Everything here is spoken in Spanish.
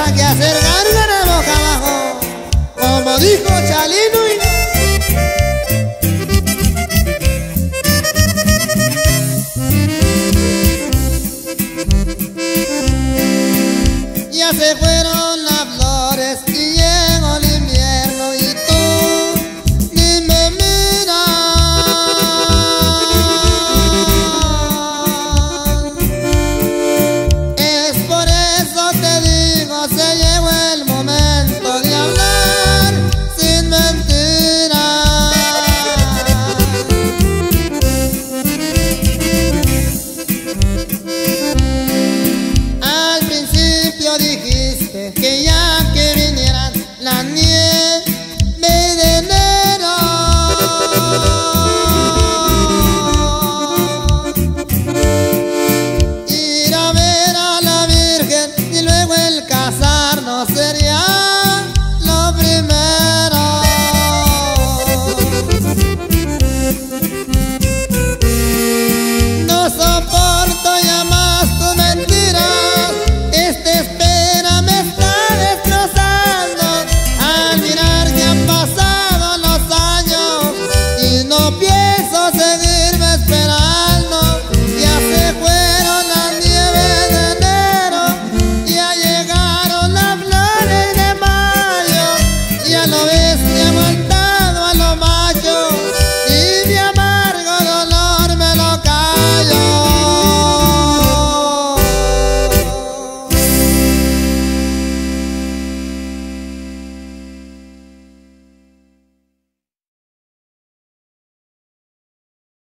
pa' que hacer gárgara boca abajo, como dijo Chalino. Ya se fueron las flores y llegó el invierno y tú ni me miras. Es por eso te digo, se llegó el momento de hablar sin mentiras. Al principio dijiste que ya